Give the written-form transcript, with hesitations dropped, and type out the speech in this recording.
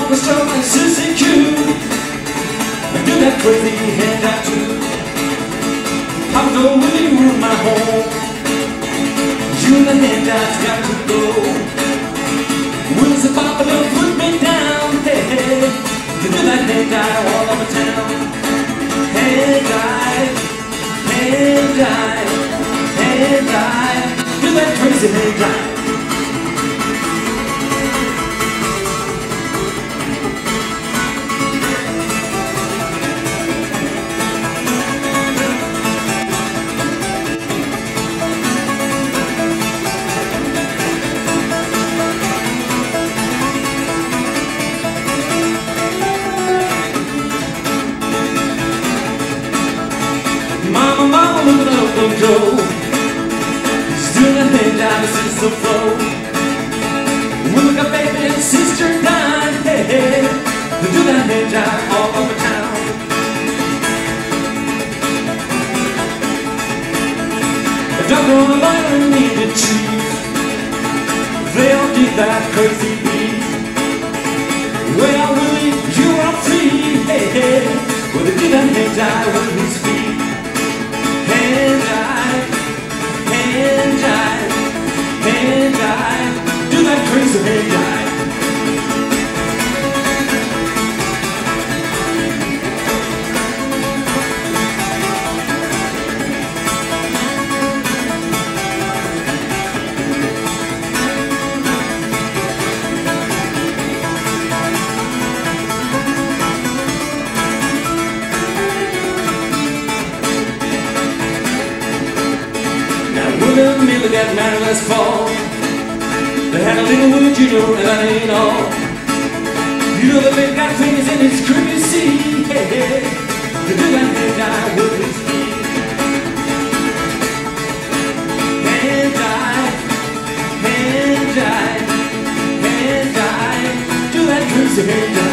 Mama strong and Susie Q. Do that crazy hand out too. I'm going with you in my home. You and the hand out's got to go. Wheels are popping up, put me down. Hey, hey. To do that hand out all over town. Hand out, hand out, hand out. Do that crazy hand out. Mama, look at Uncle Joe. He's doing a hand down the system flow. We look at baby and sister died. Hey, hey, they do that hand down all over town. A doctor and a lawyer and a chief, they all did that crazy beat. Well, Willie, you are free. Hey, hey, well, they did that hand down with his feet. Hand jive, hand jive, hand jive. Do that crazy hand jive. William Miller got married last fall. They had a little wood, you know, and that ain't all. You know the baby got fingers in his crib, you see. Hey, hey, the do that hand jive with his feet. Hand jive, hand jive, hand jive. Do that crazy hand jive.